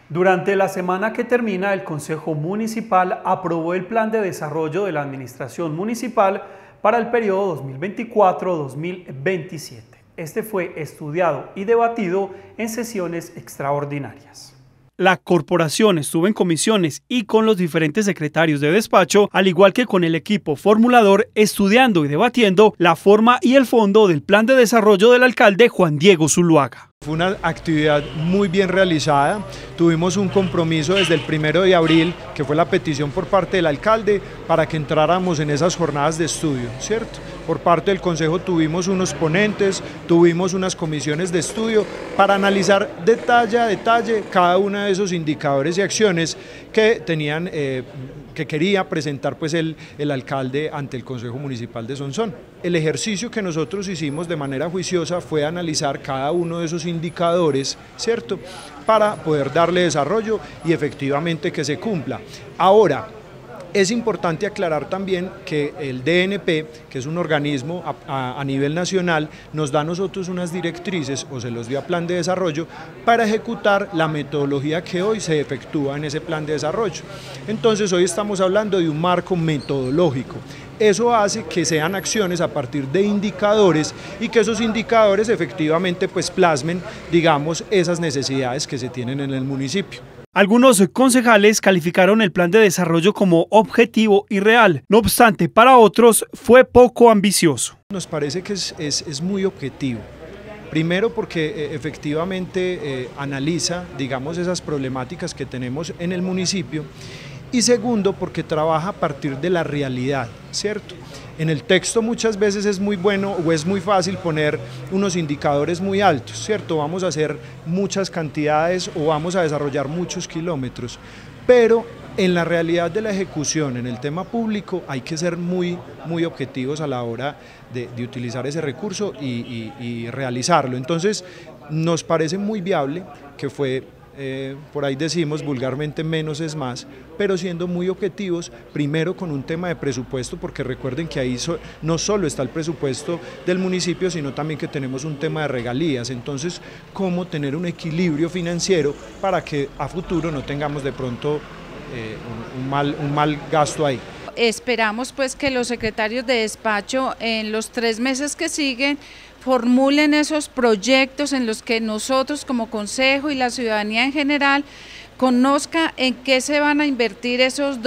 Durante la semana que termina, el Consejo Municipal aprobó el Plan de Desarrollo de la Administración Municipal para el periodo 2024-2027. Este fue estudiado y debatido en sesiones extraordinarias. La corporación estuvo en comisiones y con los diferentes secretarios de despacho, al igual que con el equipo formulador, estudiando y debatiendo la forma y el fondo del plan de desarrollo del alcalde Juan Diego Zuluaga. Fue una actividad muy bien realizada, tuvimos un compromiso desde el 1 de abril, que fue la petición por parte del alcalde, para que entráramos en esas jornadas de estudio, ¿cierto? Por parte del Consejo tuvimos unos ponentes, tuvimos unas comisiones de estudio para analizar detalle a detalle cada uno de esos indicadores y acciones que tenían, que quería presentar pues el alcalde ante el Consejo Municipal de Sonsón. El ejercicio que nosotros hicimos de manera juiciosa fue analizar cada uno de esos indicadores, ¿cierto?, para poder darle desarrollo y efectivamente que se cumpla. Ahora, es importante aclarar también que el DNP, que es un organismo a nivel nacional, nos da a nosotros unas directrices o se los dio a plan de desarrollo para ejecutar la metodología que hoy se efectúa en ese plan de desarrollo. Entonces hoy estamos hablando de un marco metodológico. Eso hace que sean acciones a partir de indicadores y que esos indicadores efectivamente pues plasmen, digamos, esas necesidades que se tienen en el municipio. Algunos concejales calificaron el plan de desarrollo como objetivo y real, no obstante, para otros fue poco ambicioso. Nos parece que es muy objetivo. Primero porque efectivamente analiza, digamos, esas problemáticas que tenemos en el municipio, y segundo porque trabaja a partir de la realidad, ¿cierto? En el texto muchas veces es muy bueno o es muy fácil poner unos indicadores muy altos, ¿cierto? Vamos a hacer muchas cantidades o vamos a desarrollar muchos kilómetros, pero en la realidad de la ejecución, en el tema público, hay que ser muy objetivos a la hora de utilizar ese recurso y realizarlo. Entonces, nos parece muy viable, que fue, por ahí decimos vulgarmente, menos es más, pero siendo muy objetivos, primero con un tema de presupuesto, porque recuerden que ahí no solo está el presupuesto del municipio, sino también que tenemos un tema de regalías. Entonces, cómo tener un equilibrio financiero para que a futuro no tengamos de pronto un mal gasto ahí. Esperamos pues que los secretarios de despacho en los 3 meses que siguen formulen esos proyectos en los que nosotros como consejo y la ciudadanía en general conozca en qué se van a invertir esos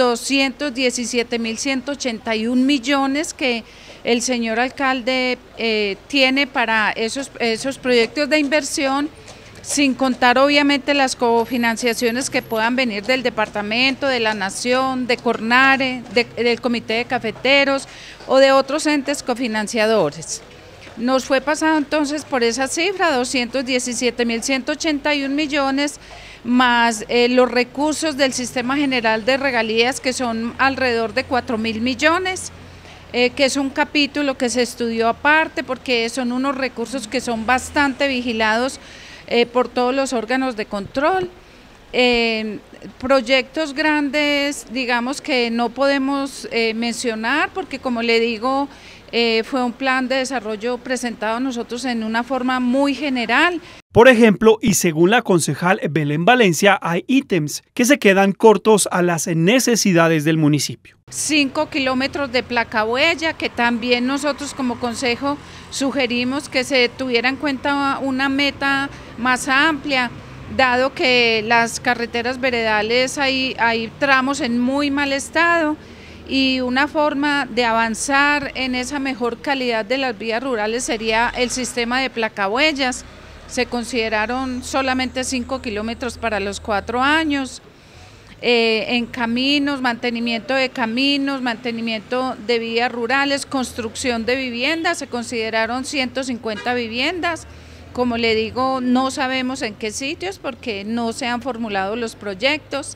217.181 millones que el señor alcalde tiene para esos proyectos de inversión, sin contar obviamente las cofinanciaciones que puedan venir del departamento, de la nación, de Cornare, del comité de cafeteros o de otros entes cofinanciadores. Nos fue pasado entonces por esa cifra, 217.181 millones, más los recursos del Sistema General de Regalías, que son alrededor de 4.000 millones, que es un capítulo que se estudió aparte porque son unos recursos que son bastante vigilados por todos los órganos de control. Proyectos grandes, digamos que no podemos mencionar porque, como le digo, fue un plan de desarrollo presentado a nosotros en una forma muy general. Por ejemplo, y según la concejal Belén Valencia, hay ítems que se quedan cortos a las necesidades del municipio. 5 kilómetros de placahuella, que también nosotros como consejo sugerimos que se tuviera en cuenta una meta más amplia, dado que las carreteras veredales hay tramos en muy mal estado, y una forma de avanzar en esa mejor calidad de las vías rurales sería el sistema de placahuellas. Se consideraron solamente 5 kilómetros para los 4 años. En caminos, mantenimiento de caminos, mantenimiento de vías rurales, construcción de viviendas, se consideraron 150 viviendas. Como le digo, no sabemos en qué sitios porque no se han formulado los proyectos.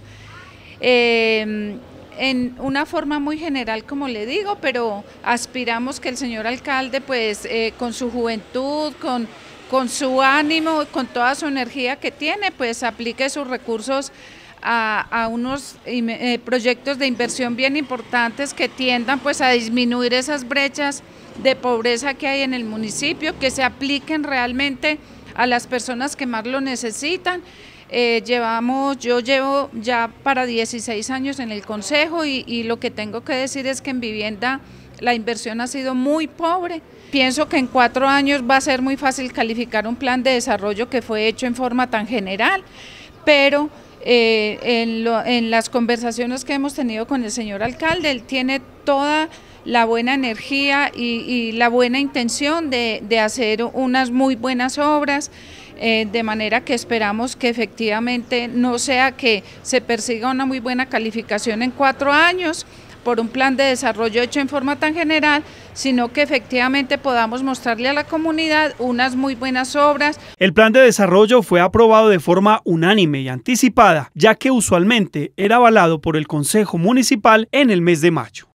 En una forma muy general, como le digo, pero aspiramos que el señor alcalde, pues con su juventud, con su ánimo, con toda su energía que tiene, pues aplique sus recursos a unos proyectos de inversión bien importantes que tiendan pues a disminuir esas brechas de pobreza que hay en el municipio, que se apliquen realmente a las personas que más lo necesitan. yo llevo ya para 16 años en el Consejo y lo que tengo que decir es que en vivienda la inversión ha sido muy pobre. Pienso que en 4 años va a ser muy fácil calificar un plan de desarrollo que fue hecho en forma tan general, pero en las conversaciones que hemos tenido con el señor alcalde, él tiene toda la buena energía y la buena intención de hacer unas muy buenas obras, de manera que esperamos que efectivamente no sea que se persiga una muy buena calificación en 4 años por un plan de desarrollo hecho en forma tan general, sino que efectivamente podamos mostrarle a la comunidad unas muy buenas obras. El plan de desarrollo fue aprobado de forma unánime y anticipada, ya que usualmente era avalado por el Consejo Municipal en el mes de mayo.